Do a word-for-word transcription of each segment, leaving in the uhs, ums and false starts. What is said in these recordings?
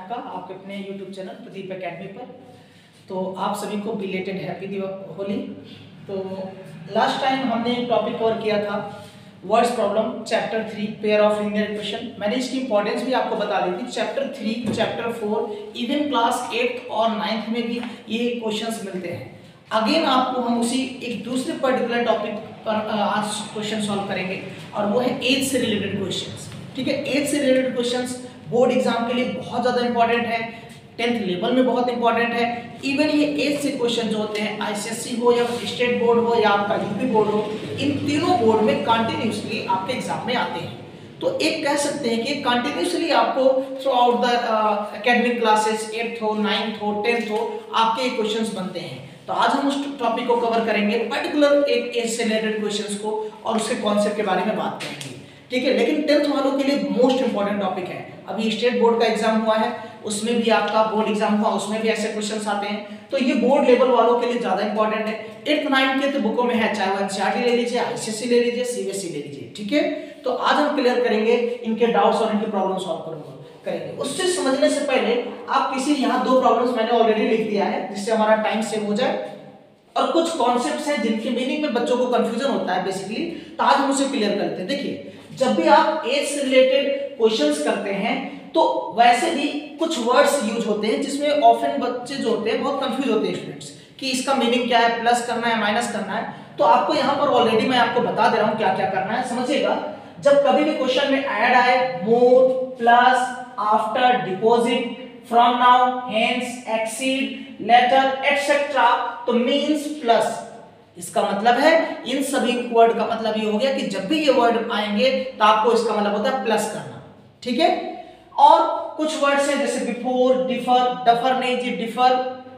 आपका आपके अपने यूट्यूब चैनल प्रदीप एकेडमी पर। तो आप सभी को बिलेटेड हैप्पी दिवाली होली। तो लास्ट टाइम हमने एक टॉपिक कवर किया था words problem chapter three pair of linear equation. मैंने इसकी इंपॉर्टेंस भी आपको बता दी थी। Chapter three chapter four even class eighth और नाइन्थ में भी ये क्वेश्चंस मिलते हैं। अगेन आपको हम उसी एक दूसरे पर्टिकुलर टॉपिक पर आज क्वेश्चन सॉल्व करेंगे और वो है एज से रिलेटेड क्वेश्चंस। ठीक है, एज से रिलेटेड क्वेश्चंस बोर्ड एग्जाम के लिए बहुत ज़्यादा इंपॉर्टेंट है, टेंथ लेवल में बहुत इंपॉर्टेंट है। इवन ये एज से क्वेश्चन जो होते हैं आईसीएसई हो या स्टेट बोर्ड हो या आपका यूपी बोर्ड हो, इन तीनों बोर्ड में कंटिन्यूसली आपके एग्जाम में आते हैं। तो एक कह सकते हैं कि कंटिन्यूसली आपको throughout the academic classes eighth हो नाइन्थ हो टेंथ हो आपके क्वेश्चंस बनते हैं। तो आज हम उस टॉपिक को कवर करेंगे, पर्टिकुलर एक एज से रिलेटेड क्वेश्चंस को और उसके कॉन्सेप्ट के बारे में बात करेंगे। ठीक है, लेकिन टेंथ वालों के लिए मोस्ट इंपॉर्टेंट टॉपिक है। अभी स्टेट बोर्ड का एग्जाम हुआ है, उसमें भी आपका बोर्ड एग्जाम हुआ, उसमें भी ऐसे क्वेश्चंस आते हैं। तो ये बोर्ड लेवल वालों के लिए ज्यादा इंपॉर्टेंट है। एट्थ नाइन्थ के तो बुकों में है, चाहे वो एनसीईआरटी ले लीजिए, आईसीएसई ले लीजिए, सीबीएसई ले लीजिए। ठीक है, तो आज हम क्लियर करेंगे इनके डाउट्स और इनकी प्रॉब्लम सॉल्व करेंगे। उससे समझने से पहले आप किसी यहाँ दो प्रॉब्लम्स मैंने ऑलरेडी लिख दिया है जिससे हमारा टाइम सेव हो जाए, और कुछ कॉन्सेप्ट्स हैं जिनके मीनिंग में बच्चों को कंफ्यूजन होता है बेसिकली। तो आज हम उसे क्लियर करते हैं। देखिए, जब भी आप एज से रिलेटेड क्वेश्चंस करते हैं तो वैसे भी कुछ वर्ड्स यूज होते हैं जिसमें ऑफन बच्चे जो होते हैं बहुत कंफ्यूज होते हैं स्टूडेंट्स कि इसका मीनिंग क्या है, प्लस करना है माइनस करना है। तो आपको यहाँ पर ऑलरेडी मैं आपको बता दे रहा हूँ क्या क्या करना है। समझिएगा, जब कभी भी क्वेश्चन में ऐड आए, more, plus, after, deposit, from now, hence, exceed, later etcetera, तो मींस प्लस। इसका मतलब है इन सभी वर्ड का मतलब ये हो गया कि जब भी ये वर्ड आएंगे तो आपको इसका मतलब होता है प्लस करना। ठीक है, और कुछ वर्ड्स हैं जैसे बिफोर, डिफर, डफर नहीं जी differ,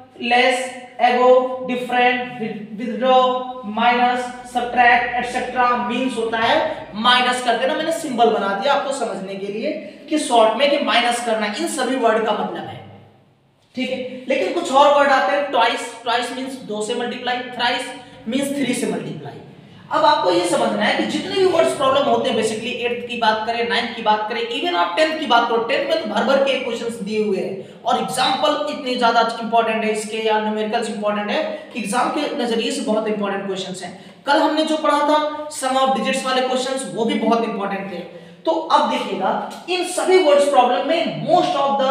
less, ago, different, withdraw, minus, subtract etcetera, means होता है माइनस कर देना। मैंने सिंबल बना दिया आपको समझने के लिए कि शॉर्ट में कि माइनस करना, इन सभी वर्ड का मतलब है। ठीक है, लेकिन कुछ और वर्ड आते हैं, ट्वाइस, ट्वाइस मींस दो से मल्टीप्लाई, थ्राइस मींस थ्री से मल्टीप्लाई। अब आपको ये समझना है कि जितने भी वर्ड्स प्रॉब्लम होते हैं, बेसिकली एट्थ की बात करें, नाइन्थ की बात करें, इवन आप टेंथ की बात करो, टेंथ में तो भर भर के क्वेश्चंस दिए हुए हैं और एग्जांपल इतने ज्यादा इंपॉर्टेंट है इसके, या न्यूमेरिकल्स इंपॉर्टेंट है कि एग्जाम के नजरिए से बहुत इंपॉर्टेंट क्वेश्चंस हैं। कल हमने जो पढ़ा था सम ऑफ डिजिट्स वाले क्वेश्चंस, वो भी बहुत इंपॉर्टेंट थे। तो अब देखिएगा, इन सभी वर्ड्स प्रॉब्लम में मोस्ट ऑफ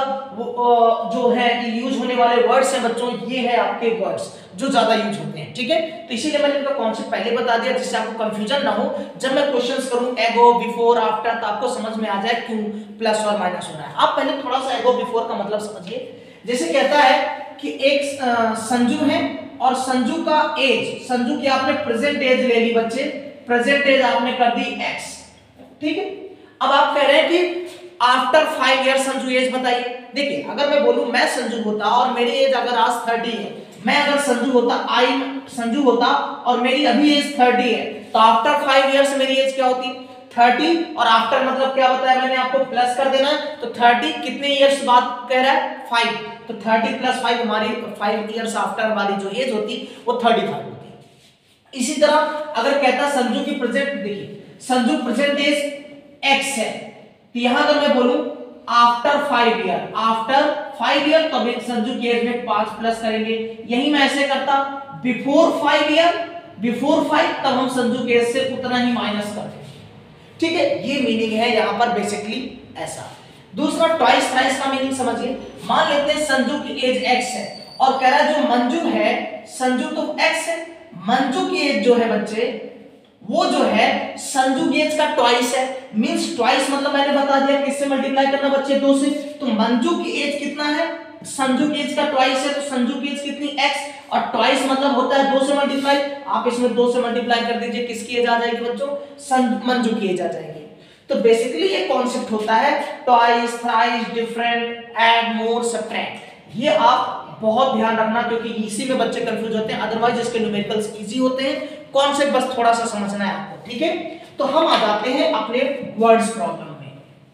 द जो है यूज होने वाले वर्ड्स हैं बच्चों, ये है आपके वर्ड्स जो ज्यादा यूज होते हैं। ठीक है, तो इसीलिए मैंने इनका कॉन्सेप्ट पहले बता दिया जिससे आपको कंफ्यूजन ना हो। जब मैं क्वेश्चंस करूं एगो, बिफोर, आफ्टर, तो आपको समझ में आ जाए क्यों प्लस और माइनस हो रहा है। आप पहले थोड़ा सा एगो बिफोर का मतलब समझिए। जैसे कहता है कि एक आ, संजू है और संजू का एज, संजू की आपने प्रेजेंट एज ले ली बच्चे, प्रेजेंट एज आपने कर दी एक्स। ठीक है, अब आप कह रहे हैं कि after five year Sanju age बताइए। देखिए, अगर मैं बोलूं मैं संजू होता और मेरी एज अगर आज थर्टी है, मैं अगर संजू होता, आई संजू होता और मेरी अभी एज थर्टी है, तो आफ्टर फाइव ईयर्स मेरी एज क्या होती? थर्टी। और आफ्टर मतलब क्या बताया मैंने आपको, प्लस कर देना। तो थर्टी कितने ईयर्स बाद कह रहा है? फाइव। तो थर्टी प्लस फाइव हमारी फाइव ईयर्स आफ्टर वाली जो एज होती वो थर्टी फाइव होती। इसी तरह अगर कहता संजू की प्रेजेंट, देखिए संजू प्रेजेंट एज एक्स है, तो यहां अगर मैं बोलूं after five year, after five year तो संजू की एज में पांच प्लस करेंगे। यही मैं ऐसे करता before five year, before five, तब हम संजू की एज से उतना ही माइनस करते। ठीक है, ये मीनिंग है यहां पर बेसिकली ऐसा। दूसरा ट्वाइस थ्राइस का मीनिंग समझिए। मान लेते हैं संजू की एज एक्स है और कह रहा है जो मंजू है, संजू तो एक्स है, मंजू की एज जो है बच्चे वो जो है संजू की एज का ट्वाइस है। मींस ट्वाइस मतलब मैंने बता दिया किससे मल्टीप्लाई करना बच्चे, दो से। तो मंजू की एज कितना है? संजू की एज का ट्वाइस है, तो संजू की एज कितनी? एक्स। और ट्वाइस मतलब होता है दो से मल्टीप्लाई। आप इसमें दो से मल्टीप्लाई कर दीजिए, किसकी एज आ जाएगी बच्चों? मंजू की एज आ जाएगी। तो बेसिकली ये कॉन्सेप्ट होता है twice, thrice, different, add, more, subtract. ये आप बहुत ध्यान रखना क्योंकि इसी में बच्चे कंफ्यूज होते हैं, अदरवाइज इसके न्यूमेरिकल्स इजी होते हैं। कॉन्सेप्ट बस थोड़ा सा समझना है आपको। ठीक है, तो हम आ जाते हैं अपने वर्ड्स प्रॉब्लम में।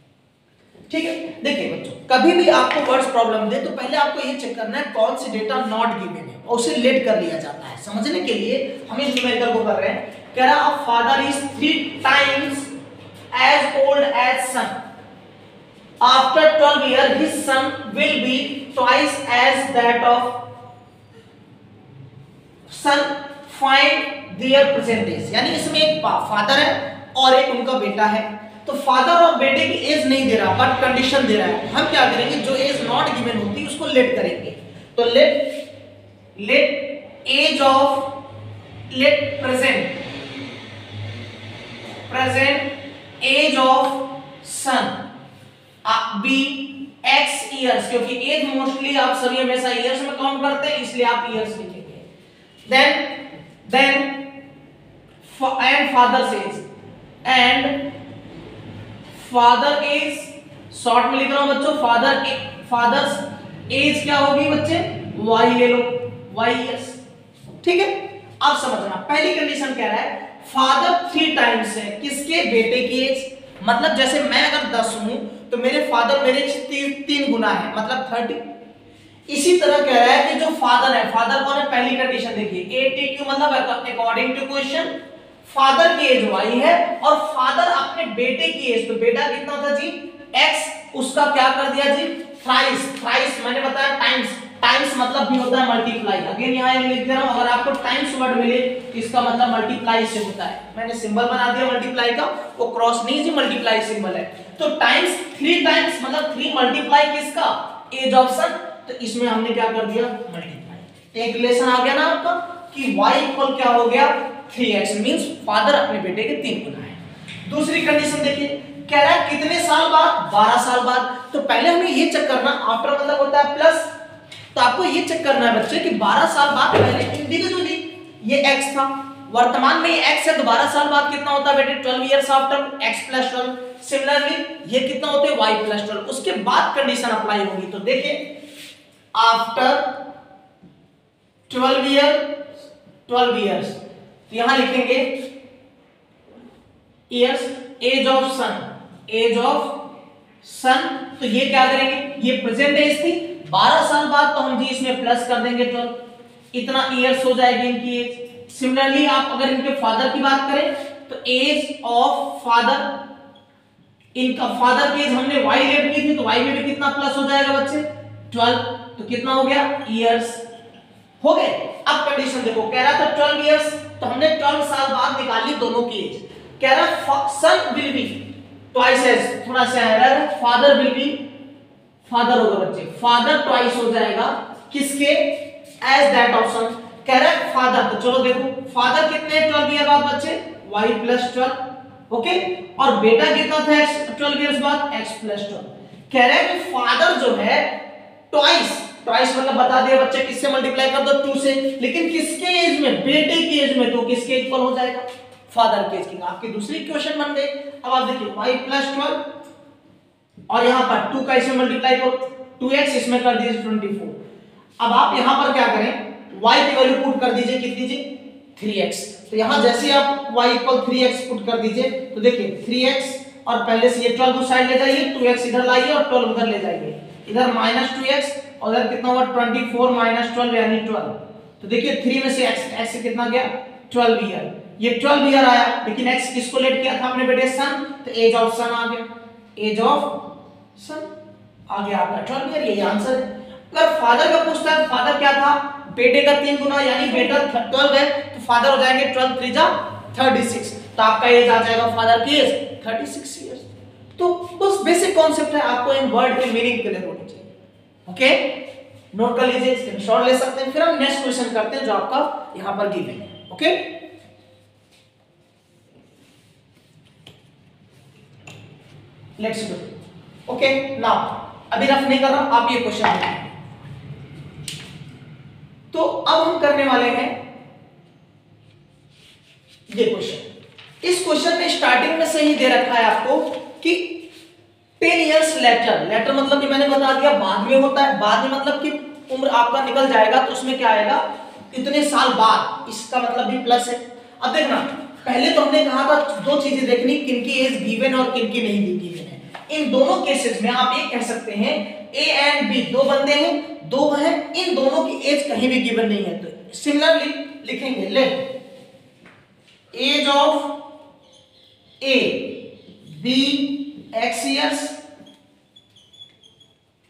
ठीक है, देखिए बच्चों, कभी भी आपको वर्ड्स प्रॉब्लम दे तो पहले आपको ये चेक करना है कौन सी डेटा नॉट गिवन है और उसे लेट कर लिया जाता है। समझने के लिए हम इस न्यूमेरिकल को कर रहे हैं। कह रहा है father is three times as old age son. After twelve year his son will be twice age that of son, find there present age. यानी इसमें एक फादर है और एक उनका बेटा है, तो फादर और बेटे की एज नहीं दे रहा बट कंडीशन दे रहा है। हम क्या करेंगे, जो एज नॉट गिवन होती उसको लेट करेंगे। तो let let age of let present present age of son be x years, क्योंकि एज मोस्टली आप सभी हमेशा ईयर्स में काउंट करते हैं, इसलिए आप ईयर्स लिखेंगे। Then then and father says and father age, short में लिख रहा हूं बच्चों, फादर फादर्स एज क्या होगी बच्चे, वाई ले लो, वाई ईयर्स। ठीक है, अब समझना पहली कंडीशन कह रहा है फादर थ्री टाइम्स है किसके, बेटे की एज। मतलब जैसे मैं अगर दस हूं तो मेरे फादर मेरे ती, तीन गुना है, मतलब थर्टी। इसी तरह कह रहा है कि जो फादर है, फादर कौन है, पहली कंडीशन देखिए, एटी क्यू मतलब अकॉर्डिंग टू क्वेश्चन फादर की एज वाई है और फादर अपने बेटे की एज, तो बेटा कितना था जी एक्स, उसका क्या कर दिया जी थ्राइस। थ्राइस मैंने बताया टाइम्स, टाइम्स मतलब भी होता है मल्टीप्लाई। अगेन यहां लिख दे रहा हूं, अगर आपको टाइम्स वर्ड मिले तो इसका मतलब मल्टीप्लाई से होता है। मैंने सिंबल बना दिया मल्टीप्लाई का, वो क्रॉस नहीं जी, मल्टीप्लाई सिंबल है। तो टाइम्स थ्री टाइम्स मतलब थ्री मल्टीप्लाई किसका, एज ऑफ सन, तो इसमें हमने क्या कर दिया मल्टीप्लाई। एक रिलेशन आ गया ना आपका कि y इक्वल क्या हो गया थ्री एक्स, मींस फादर अपने बेटे के तीन गुना है। दूसरी कंडीशन देखिए, कह रहा है कितने साल बाद, बारह साल बाद। तो पहले हमें ये चेक करना, आफ्टर मतलब होता है प्लस, तो आपको ये चेक करना है बच्चे कि बारह साल बाद पहले इंडिविजुअली ये x था, वर्तमान में ये x है, तो बारह साल बाद कितना होता है बेटे twelve years after x plus twelve. Similarly ये कितना होते हैं y प्लस ट्वेल्व। उसके बाद कंडीशन अप्लाई होगी, तो देखिए after twelve year twelve years, तो यहां लिखेंगे years, age of son, age of son. तो ये क्या करेंगे, ये प्रेजेंट एज थी, बारह साल बाद तो हम जी इसमें प्लस कर देंगे ट्वेल्व, इतना इयर्स हो जाएगी इनकी एज। सिमिलरली आप अगर इनके फादर की बात करें तो एज ऑफ फादर, इनका फादर की एज हमने y लेट की थी, तो y में भी कितना प्लस हो जाएगा बच्चे ट्वेल्व, तो कितना हो गया इयर्स हो गए। अब कंडीशन देखो, कह रहा था ट्वेल्व इयर्स, तो हमने ट्वेल्व साल बाद निकाल ली दोनों की एज। कह रहा son will be twice age, थोड़ा सा एरर है, फादर विल बी, फादर होगा बच्चे, फादर ट्वाइस हो जाएगा किसके, एज दैट ऑफ सन। कह रहा है फादर, तो चलो देखो फादर कितने ट्वेल्व ईयर बाद बच्चे y प्लस ट्वेल्व, ओके, और बेटा कितना था x ट्वेल्व इयर्स बाद x प्लस ट्वेल्व। कह रहा है कि फादर जो है ट्वाइस, ट्वाइस मतलब बता दिया बच्चे किससे मल्टीप्लाई कर दो टू से, लेकिन किसके एज में, बेटे की एज में, तो किसके इक्वल हो जाएगा फादर के एज की। आपकी दूसरी क्वेश्चन बन गई। अब आप देखिए y प्लस ट्वेल्व और यहां पर टू का इसमें मल्टीप्लाई करो, टू एक्स इसमें कर दीजिए ट्वेंटी फोर। अब आप यहां पर क्या करें, y की वैल्यू पुट कर दीजिए कितनी जी थ्री एक्स। तो यहां जैसे आप y equal three x put कर दीजिए, तो देखिए थ्री एक्स और पहले से ये ट्वेल्व उस साइड ले जाइए, टू एक्स इधर लाइए और ट्वेल्व उधर ले जाइए, इधर माइनस टू एक्स और इधर कितना हुआ ट्वेंटी फोर माइनस ट्वेल्व यानी ट्वेल्व। तो देखिए थ्री में से x x से कितना गया ट्वेल्व ईयर, ये ट्वेल्व ईयर आया, लेकिन x किसको लेट किया था हमने बेटे सन, तो एज ऑफ सन आ गया, एज ऑफ सन आ गया आपका ट्वेल्व ईयर, यही आंसर है। अगर फादर का पूछता है, फादर क्या था बेटे का तीन गुना, यानी बेटा ट्वेल्व है, तो फादर हो जाएंगे ट्वेल्व थ्री जा थर्टी सिक्स, तो आपका एज आ जाएगा फादर की एज थर्टी सिक्स इयर्स। तो बस बेसिक कॉन्सेप्ट है, आपको इन वर्ड के मीनिंग क्लियर होनी चाहिए। ओके, नोट कर लीजिए, स्क्रीनशॉट ले सकते हैं। फिर हम नेक्स्ट क्वेश्चन करते हैं जो आपका यहां पर गिवन है। Okay, let's do. Okay, now अभी रफ नहीं कर रहा, आप ये क्वेश्चन देखिए। तो अब हम करने वाले हैं ये क्वेश्चन। इस क्वेश्चन में स्टार्टिंग में से ही दे रखा है आपको कि टेन इयर्स लेटर, लेटर मतलब कि मैंने बता दिया बाद में होता है, बाद में मतलब कि उम्र आपका निकल जाएगा तो उसमें क्या आएगा इतने साल बाद, इसका मतलब भी प्लस है। अब देखना, पहले तो हमने कहा था दो चीजें देखनी, किनकी एज गिवन और किनकी नहीं गिवन है। इन दोनों केसेस में आप ये कह सकते हैं ए एंड बी दो बंदे हैं, दो हैं, इन दोनों की एज कहीं भी गिवन नहीं है, तो सिमिलरली लिखेंगे let age of A B x years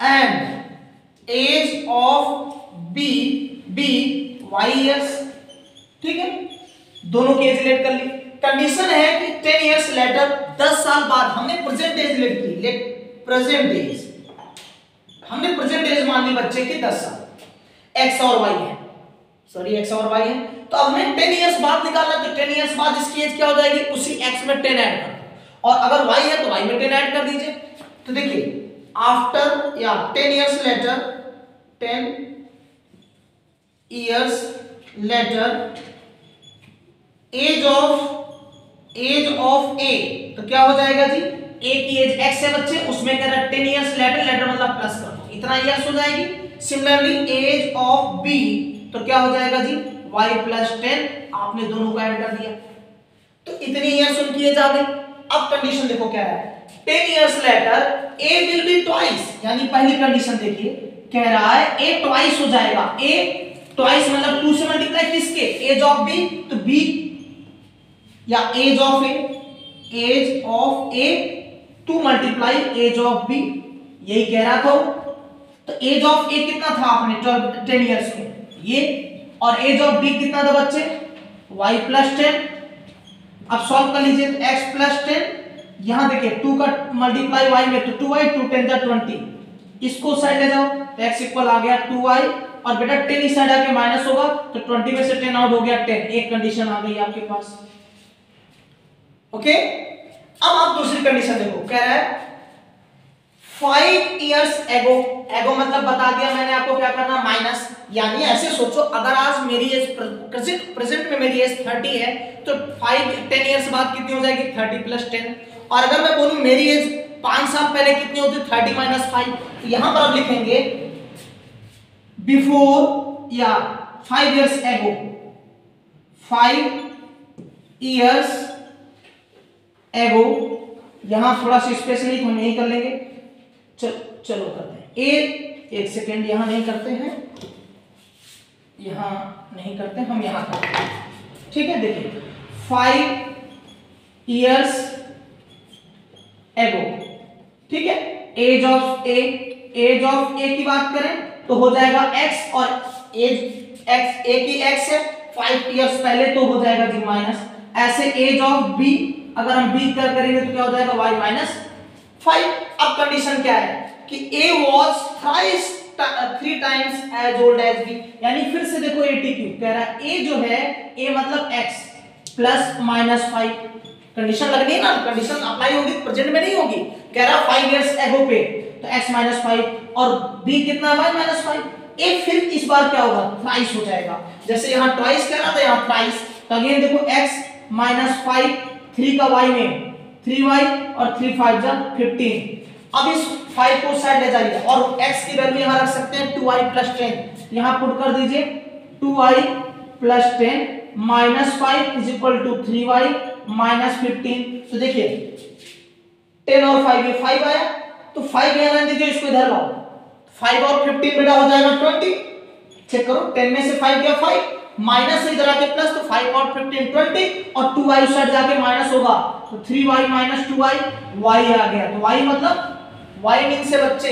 and age of B B Y years. ठीक है, दोनों की एज लेट कर ली। कंडीशन है कि टेन ईयर्स लेटर, दस साल बाद हमने प्रेजेंट एज लेट की, लेट प्रेजेंट एज हमने प्रेजेंट एज मान ली बच्चे की दस साल, एक्स और वाई है, सॉरी एक्स और वाई है। तो अब हमें टेन ईयर्स बाद निकालना, तो टेन ईयर्स बाद इसकी एज क्या हो जाएगी, उसी एक्स में टेन ऐड कर दो, और अगर वाई है तो वाई में टेन ऐड कर दीजिए। तो देखिए आफ्टर या ten years later, ten years later age of age of A, तो क्या हो जाएगा जी, ए की एज एक्स है बच्चे, उसमें कह रहा है टेन ईयर्स लेटर, लेटर मतलब प्लस कर दो, इतना ईयर्स हो जाएगी। सिमिलरली एज ऑफ बी, तो क्या हो जाएगा जी, y प्लस टेन, आपने दोनों को ऐड कर दिया, तो इतनी ईयर्स उनकी एज आ गई। अब कंडीशन देखो क्या है, ten years later a will be twice, यानी पहली कंडीशन देखिए, कह रहा है a ट्वाइस हो जाएगा, a ट्वाइस मतलब टू से मल्टीप्लाई किसके, एज ऑफ b, तो b या age of a, age of a two multiply age of b, यही कह रहा था। तो एज ऑफ a कितना था आपने ट्वेल्व टेन ईयर्स में, ये, और एज ऑफ b कितना था बच्चे, y प्लस टेन। अब सॉल्व कर लीजिए, x प्लस टेन, यहां देखिए टू का मल्टीप्लाई y में, तो टू वाई, टू टेन जा ट्वेंटी, इसको साइड ले जाओ, तो x इक्वल आ गया टू वाई, और बेटा टेन इस साइड आके माइनस होगा, तो ट्वेंटी में से टेन आउट हो गया टेन, एक कंडीशन आ गई आपके पास। ओके, अब आप दूसरी कंडीशन देखो, कह रहा है फाइव इयर्स एगो, एगो मतलब बता दिया मैंने आपको क्या करना, माइनस, यानी ऐसे सोचो अगर आज मेरी एज प्रेजेंट प्रेजेंट में मेरी एज थर्टी है, तो फाइव टेन इयर्स बाद कितनी हो जाएगी, थर्टी प्लस टेन, और अगर मैं बोलूं मेरी एज पांच साल पहले कितनी होती, थर्टी माइनस फाइव, तो यहां पर आप लिखेंगे बिफोर या five years ago, five years ago, यहां थोड़ा सा स्पेशली हम यही कर लेंगे, चल, चलो करते हैं, एक एक सेकेंड, यहां नहीं करते हैं, यहां नहीं करते हम, यहां करते हैं, ठीक है। देखिए फाइव इयर्स एगो, ठीक है, age of a, age of a की बात करें तो हो जाएगा x, और एज x ए की x है, फाइव इयर्स पहले, तो हो जाएगा जी माइनस, ऐसे एज ऑफ b, अगर हम b कर करेंगे तो क्या हो जाएगा y माइनस फाइव। अब कंडीशन क्या है कि a was thrice three times as old as b, यानी फिर से देखो एटीक्यू कह रहा है a जो है, a मतलब x plus minus five, condition लगनी है ना, कंडीशन अप्लाई होगी, प्रेजेंट में नहीं होगी, कह रहा है फाइव इयर्स एगो पे, तो x माइनस फाइव, और b कितना y माइनस फाइव, a फिर इस बार क्या होगा, थ्राइस हो जाएगा, जैसे यहाँ ट्वाइस कह रहा था, यहाँ थ्राइस, तो अगेन देखो x माइनस फाइव, थ्री का y में थ्री वाई, और थ्री फाइव जा फिफ्टीन। अब इस फाइव को साइड ले जाइए, और x की वैल्यू यहाँ रख सकते हैं टू वाई प्लस टेन, यहाँ पुट कर दीजिए two y plus ten minus five is equal to three y minus fifteen. तो देखिए टेन और फाइव, ये फाइव आया, तो फाइव यहाँ रहने दीजिए, इसको इधर लाओ, फाइव और फिफ्टीन बेटा हो जाएगा ट्वेंटी, चेक करो, टेन में से फाइव गया फाइव, माइनस से इधर आके प्लस, तो फाइव और फिफ्टीन ट्वेंटी, और टू वाई उस साइड जाके माइनस होगा, तो three y minus two y, y आ गया, तो वाई मतलब y मीन से बच्चे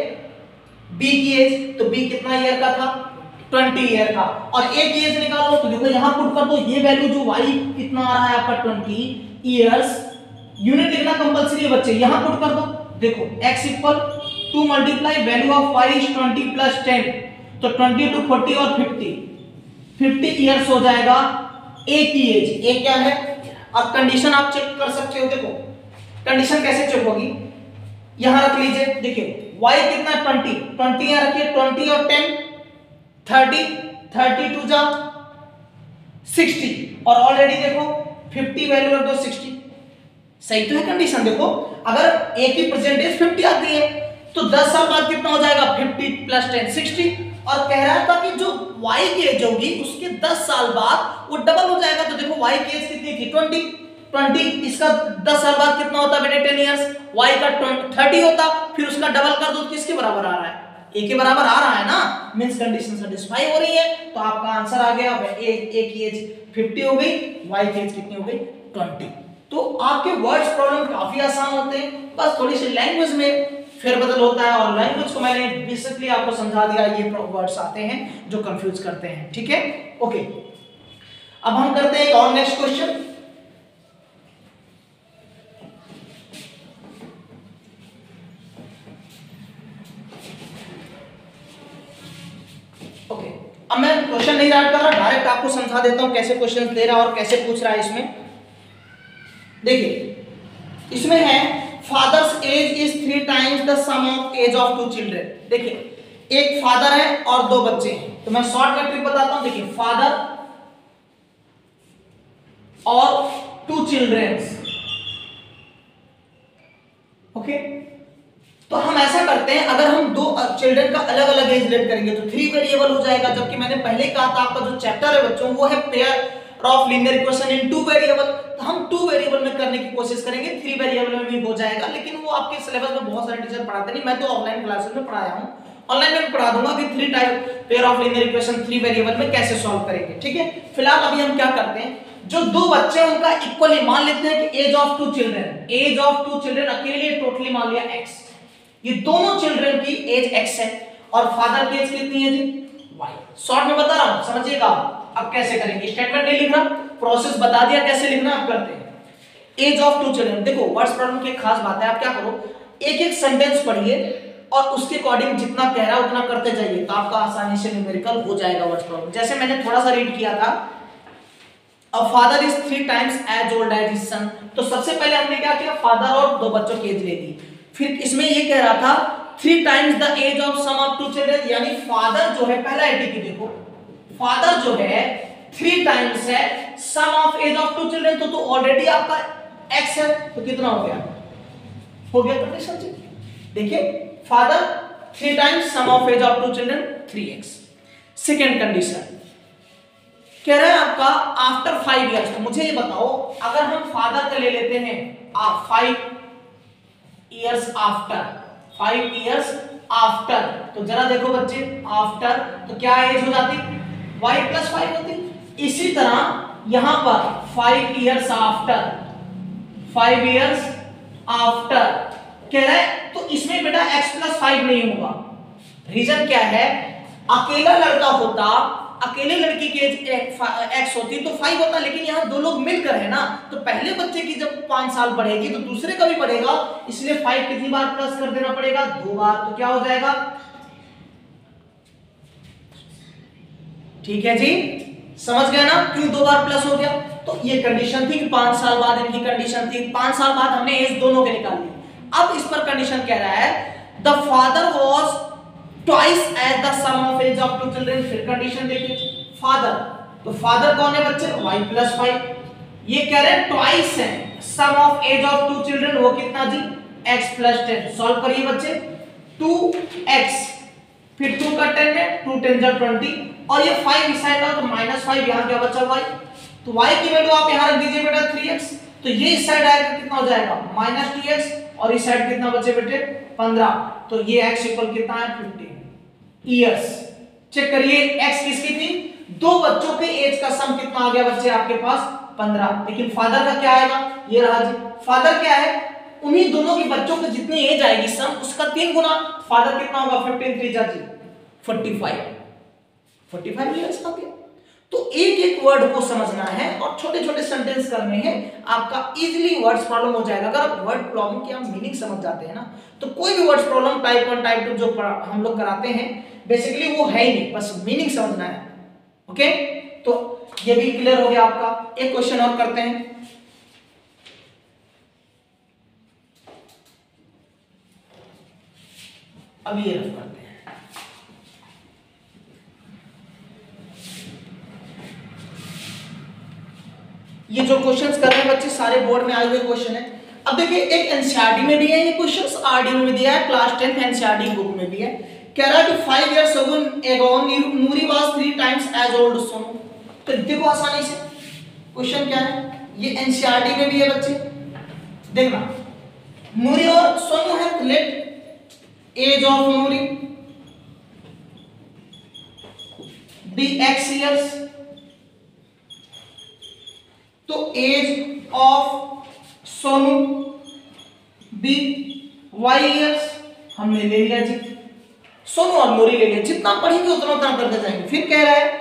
b की एज, तो b कितना ईयर का था, ट्वेंटी ईयर का, और a की एज निकालो, तो देखो यहां पुट कर दो, ये वैल्यू जो y कितना आ रहा है आपका ट्वेंटी ईयर्स, यूनिट लिखना कंपलसरी है बच्चे, यहां पुट कर दो, देखो x equal to multiply value of y is twenty plus ten, तो ट्वेंटी टू फोर्टी और फिफ्टी, फिफ्टी ईयर्स हो जाएगा a की एज, a क्या है। अब कंडीशन आप चेक कर सकते हो, देखो कंडीशन कैसे चेक होगी, यहां रख लीजिए, देखिए y कितना ट्वेंटी, ट्वेंटी यहां रखिए, ट्वेंटी और टेन थर्टी, थर्टी टू जा सिक्सटी, और ऑलरेडी देखो फिफ्टी वैल्यू रख दो सिक्सटी, सही तो है कंडीशन। देखो अगर a की परसेंटेज फिफ्टी आती है, तो दस साल बाद कितना हो जाएगा, फिफ्टी प्लस टेन सिक्सटी, और कह रहा था कि जो y की एज होगी उसके दस साल बाद वो डबल हो जाएगा, तो देखो y की एज कितनी थी, ट्वेंटी, ट्वेंटी, इसका दस साल बाद कितना होता बेटे, टेन इयर्स, y का थर्टी होता, फिर उसका डबल कर दो, किसके बराबर आ रहा है, a के बराबर आ रहा है ना, मींस कंडीशन सेटिस्फाई हो रही है, तो आपका आंसर आ गया, a, a की एज फिफ्टी हो गई, y की एज कितनी हो गई, ट्वेंटी। तो आपके वर्ड्स प्रॉब्लम काफी आसान होते हैं, बस थोड़ी सी लैंग्वेज में फेरबदल होता है, और लैंग्वेज को मैंने बेसिकली आपको समझा दिया, ये वर्ड्स आते हैं जो कंफ्यूज करते हैं, ठीक है, ओके। अब हम करते हैं एक और नेक्स्ट क्वेश्चन। ओके, अब मैं क्वेश्चन नहीं रट कर रहा, डायरेक्ट आपको समझा देता हूं कैसे क्वेश्चन दे रहा है और कैसे पूछ रहा है। इसमें देखिए, इसमें है father's age is three times the sum of age of two children. देखिए, एक फादर है और दो बच्चे हैं, तो मैं शॉर्ट में ट्रिक बताता हूं। देखिए, फादर और टू चिल्ड्रंस, ओके। तो हम ऐसा करते हैं, अगर हम दो चिल्ड्रन का अलग अलग एज लेट करेंगे तो थ्री वेरिएबल हो जाएगा, जबकि मैंने पहले कहा था आपका जो चैप्टर है बच्चों वो है pair of linear equation in two variable. तो हम टू वेरिएबल में करने की कोशिश करेंगे, थ्री वेरिएबल में भी हो जाएगा, लेकिन वो आपके सिलेबस में बहुत सारे टीचर पढ़ाते नहीं, मैं तो ऑफलाइन क्लासेस में पढ़ाया हूं, ऑनलाइन में भी पढ़ा दूंगा कि three type pair of linear equation three variable में कैसे सॉल्व करेंगे, ठीक है। फिलहाल अभी हम क्या करते हैं, जो दो बच्चे हैं उनका इक्वली मान लेते हैं कि age of two children, age of two children अकेले टोटली मान लिया x, ये दोनों चिल्ड्रन की एज x है और फादर की एज कितनी है जी y। शॉर्ट में बता रहा हूं, समझिएगा। अब कैसे करेंगे, स्टेटमेंट नहीं लिख रहा, प्रोसेस बता दिया कैसे लिखना, आप करते हैं। एज ऑफ टू चिल्ड्रन, देखो वर्ड्स प्रॉब्लम की एक खास बात है, आप क्या करो, एक एक सेंटेंस पढ़िए और उसके अकॉर्डिंग जितना कह रहा है उतना करते जाइए, तो आपका आसानी से न्यूमेरिकल हो जाएगा वर्ड्स प्रॉब्लम। जैसे मैंने थोड़ा सा रीड किया था, a father is three times as old as his son, तो सबसे पहले हमने क्या किया, फादर और दो बच्चों की एज ले ली। फिर इसमें ये कह रहा था three times the age of sum of two children, यानी फादर जो है, पहला एटीपी देखो, फादर जो है थ्री टाइम्स है sum of age of two children, तो तो ऑलरेडी आपका x है, तो कितना हो गया, हो गया कंडीशन जी। देखिए, father three times sum of age of two children three x. Second condition कह रहा है आपका आफ्टर फाइव इयर्स, तो मुझे ये बताओ, अगर हम फादर का ले लेते हैं five years after, five years after, तो जरा देखो बच्चे, आफ्टर तो क्या एज हो जाती, y प्लस फाइव होती। इसी तरह यहां पर five years after, five years after कह रहा है, तो इसमें बेटा x प्लस फाइव नहीं होगा। रीजन क्या है, अकेला लड़का होता, अकेले लड़की की एज x होती तो फाइव होता, लेकिन यहाँ दो लोग मिलकर है ना, तो पहले बच्चे की जब पांच साल बढ़ेगी तो दूसरे का भी बढ़ेगा, इसलिए फाइव कितनी बार प्लस कर देना पड़ेगा, दो बार, तो क्या हो जाएगा, ठीक है जी, समझ गए ना क्यों दो बार प्लस हो गया। तो ये कंडीशन थी कि पांच साल बाद इनकी कंडीशन थी, पांच साल बाद हमने एज दोनों के निकाल ली। अब इस पर कंडीशन कह रहा है the father was twice as the sum of age of two children. फिर कंडीशन देखिए, फादर, तो फादर कौन है बच्चे, y प्लस फाइव, ये कह रहे हैं ट्वाइस है sum of age of two children, वो कितना जी x प्लस टेन। सॉल्व करिए बच्चे, टू एक्स, फिर टू का टेन है, टू टेन जा ट्वेंटी, और ये फाइव इस साइड का, तो माइनस फाइव, यहाँ क्या बचा y, तो y की वैल्यू आप यहाँ रख दीजिए बेटा थ्री एक्स, तो ये इस साइड आएगा कितना हो जाएगा माइनस टू एक्स, और इस साइड कितना बचे बेटे पंद्रह, तो ये x इक्वल कितना है फिफ्टी ईयर्स। चेक करिए x किसकी थी, दो बच्चों के एज का सम कितना आ गया बच्चे आपके पास पंद्रह, लेकिन फादर का क्या आएगा, ये रहा जी, फादर क्या है, उन्हीं दोनों के बच्चों की जितनी एज आएगी सम उसका तीन गुना, फादर कितना होगा फिफ्टीन थ्री जा जी forty five, forty five years का गया। तो एक एक वर्ड को समझना है और छोटे छोटे सेंटेंस करने हैं, आपका इजीली वर्ड्स प्रॉब्लम हो जाएगा। अगर आप वर्ड प्रॉब्लम की आप मीनिंग समझ जाते हैं ना, तो कोई भी words problem type one type two जो हम लोग कराते हैं बेसिकली वो है ही नहीं, बस मीनिंग समझना है। ओके, तो ये भी क्लियर हो गया आपका। एक क्वेश्चन और करते हैं, अब ये रफ करते हैं। ये जो क्वेश्चंस कर रहे हैं बच्चे सारे बोर्ड में आए हुए क्वेश्चन है। अब देखिए, एक एनसीईआरटी में भी है ये क्वेश्चंस, आरडी में भी दिया है, क्लास टेंथ एनसीईआरटी बुक में भी है। कह रहा है कि five years ago Noori was three times as old as. तो देखो आसानी से क्वेश्चन क्या है, ये एनसीईआरटी में भी है बच्चे, देखना नूरी और सोनू है, let age of Noori be x years, तो age of Sonu be y years, हमने ले लिया जी, सोनू और नूरी ले लिया, जितना पढ़ेंगे उतना उतना करते जाएंगे। फिर कह रहा है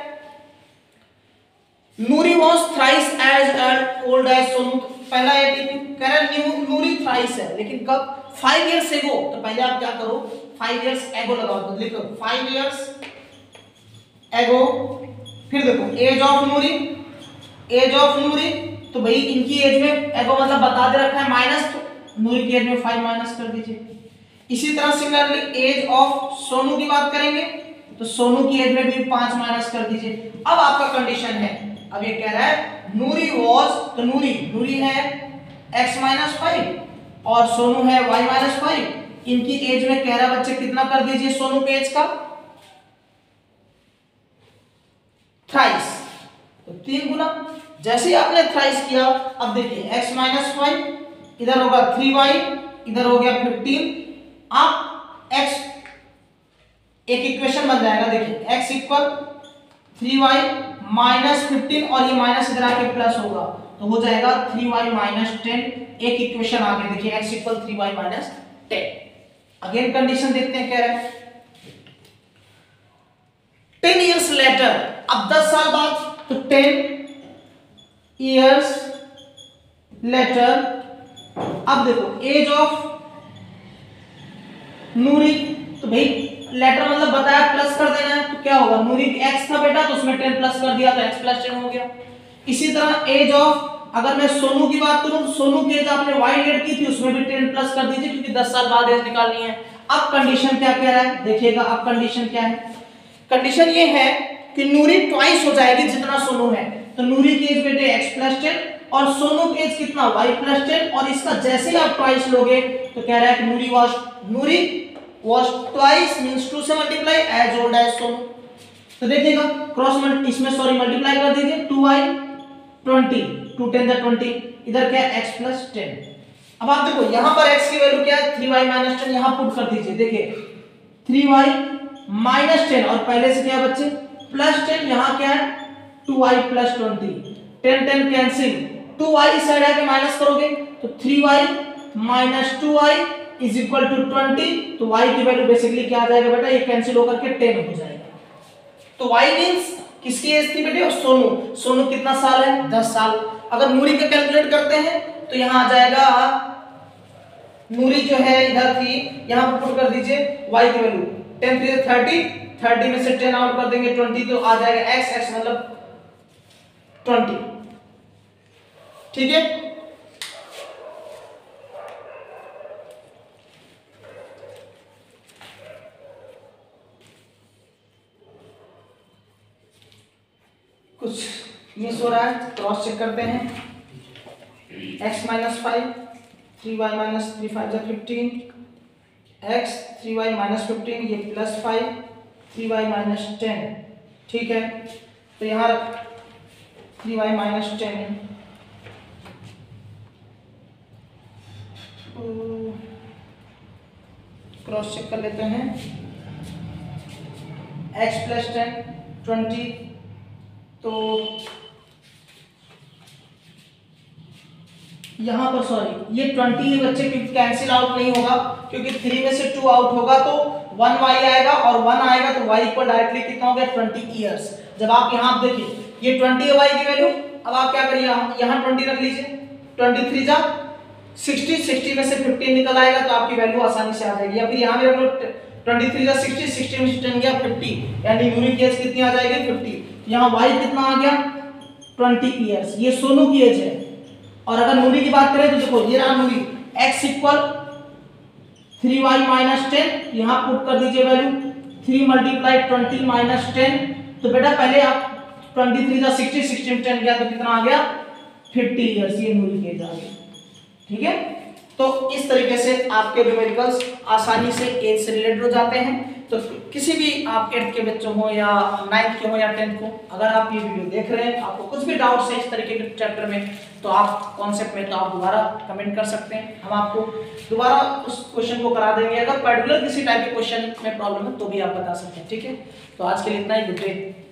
Noori was thrice as old as Sonu, पहला एटीट्यूड कह रहा है नूरी थ्राइस है, लेकिन कब? फाइव इयर्स एगो। तो पहले आप क्या करो, फाइव इयर्स एगो लगाओ, तो लिखो फाइव इयर्स एगो। फिर देखो age of Noori, age of Noori, तो भाई इनकी एज में एगो मतलब बता दे रखा है माइनस, तो नूरी की एज में फाइव माइनस कर दीजिए। इसी तरह सिमिलरली एज ऑफ सोनू की बात करेंगे, तो सोनू की एज में भी पांच माइनस कर दीजिए। अब आपका कंडीशन है, अब ये कह रहा है नूरी वॉज, तो नूरी नूरी है x माइनस फाइव और सोनू है y माइनस फाइव, इनकी एज में कह रहा बच्चे कितना कर दीजिए सोनू के एज का? थ्राइस, तो तीन गुना। जैसे ही आपने थ्राइस किया, अब देखिए x माइनस फाइव, इधर होगा थ्री वाई, इधर हो गया फिफ्टीन। आप x एक इक्वेशन बन जाएगा, देखिए x equal three y minus fifteen और ये माइनस इधर आके प्लस होगा, तो हो जाएगा थ्री वाई माइनस टेन। एक इक्वेशन आगे देखिए x equal three y minus ten. Again condition देखते हैं, कह रहा है टेन इयर्स लेटर, अब दस साल बाद, तो टेन इयर्स लेटर। अब देखो एज ऑफ नूरी, तो भाई लेटर मतलब बताया प्लस कर देना है, तो क्या होगा? नूरी x था बेटा, तो उसमें टेन प्लस कर दिया, तो x प्लस टेन हो गया। इसी तरह एज ऑफ, अगर मैं सोनू की बात करूं, सोनू की एज आपने y लेट की थी, उसमें भी टेन प्लस कर दीजिए, क्योंकि दस साल बाद एज निकालनी है। अब कंडीशन क्या कह रहा है देखिएगा, अब कंडीशन क्या है? कंडीशन ये है कि नूरी ट्वाइस हो जाएगी जितना सोनू है, तो नूरी की एज बेटे x प्लस टेन और सोनू की एज कितना? y प्लस टेन, और इसका जैसे ही आप ट्वाइस लोगे, तो कह रहा है कि Noori was Noori was twice means two से multiply as old as Sonu. तो देखिएगा क्रॉस मल्टी, इसमें सॉरी मल्टीप्लाई कर दीजिए, two y twenty, two ten the twenty, इधर क्या है x प्लस टेन। अब आप देखो यहाँ पर x की वैल्यू क्या है? थ्री वाई माइनस टेन, यहाँ पुट कर दीजिए, देखिए थ्री वाई माइनस टेन और पहले से क्या है बच्चे? प्लस टेन, यहाँ क्या है? Two y plus twenty, ten ten cancel, two y इस साइड आके माइनस करोगे, तो three y minus two y is equal to twenty, तो y की वैल्यू बेसिकली क्या आ जाएगा बेटा? ये कैंसिल होकर के टेन हो जाएगा। तो y मींस किसकी एज थी बेटे? सोनू। सोनू कितना साल है? दस साल। अगर नूरी का कैलकुलेट करते हैं, तो यहाँ आ जाएगा, नूरी जो है इधर थी, यहाँ पर पुट कर दीजिए y की value, ten three thirty, thirty में से टेन आउट कर देंगे ट्वेंटी, तो आ जाएगा x, x मतलब ट्वेंटी। ठीक है, कुछ मिस हो रहा है, क्रॉस चेक करते हैं। x minus five, three y minus three five जा fifteen, x three y minus fifteen, ये plus five, three y minus ten. ठीक है, तो यहाँ three y minus ten, cross check कर लेते हैं। x प्लस टेन ट्वेंटी, तो यहां पर सॉरी ये ट्वेंटी बच्चे कैंसिल आउट नहीं होगा, क्योंकि थ्री में से टू आउट होगा तो वन वाई आएगा, और वन आएगा तो y इक्वल डायरेक्टली कितना हो गया? Twenty years. जब आप यहां देखिए ये ट्वेंटी है y की वैल्यू, अब आप क्या करिए यहां ट्वेंटी रख लीजिए, ट्वेंटी थ्री जा सिक्सटी, सिक्सटी में से फिफ्टीन निकल आएगा, तो आपकी वैल्यू आसानी से आ जाएगी। या फिर यहां भी रख लो ट्वेंटी थ्री जा सिक्सटी, सिक्सटी में से टेन गया फिफ्टी, यानी यूनिक एज कितनी आ जाएगी? फिफ्टी। यहाँ y कितना आ गया? Twenty years. ये सोनू की एज है। और अगर नूरी की बात करें तो देखो ये रहा Noori, x equal three y minus ten, यहाँ पुट कर दीजिए value, three multiply twenty minus ten, तो बेटा पहले आप ट्वेंटी थ्री जा सिक्सटी, सिक्सटी में टेन गया तो कितना आ गया? Fifty years. ये नूरी की एज आ गई। ठीक है, तो इस तरीके से आपके न्यूमेरिकल्स आसानी से एज से रिलेटेड हो जाते हैं। तो किसी भी आप एट्थ के बच्चों हो या नाइन्थ के हो या टेंथ को, अगर आप ये वीडियो देख रहे हैं, आपको कुछ भी डाउट्स है इस तरीके के चैप्टर में, तो आप कॉन्सेप्ट में तो आप दोबारा कमेंट कर सकते हैं, हम आपको दोबारा उस क्वेश्चन को करा देंगे। अगर पर्टिकुलर किसी टाइप के क्वेश्चन में प्रॉब्लम है तो भी आप बता सकते हैं। ठीक है, तो आज के लिए इतना ही। Good day.